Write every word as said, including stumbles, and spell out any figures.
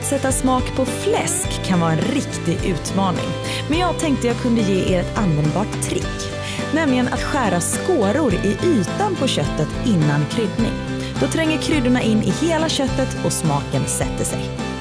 Att sätta smak på fläsk kan vara en riktig utmaning. Men jag tänkte jag kunde ge er ett användbart trick. Nämligen att skära skåror i ytan på köttet innan kryddning. Då tränger kryddorna in i hela köttet och smaken sätter sig.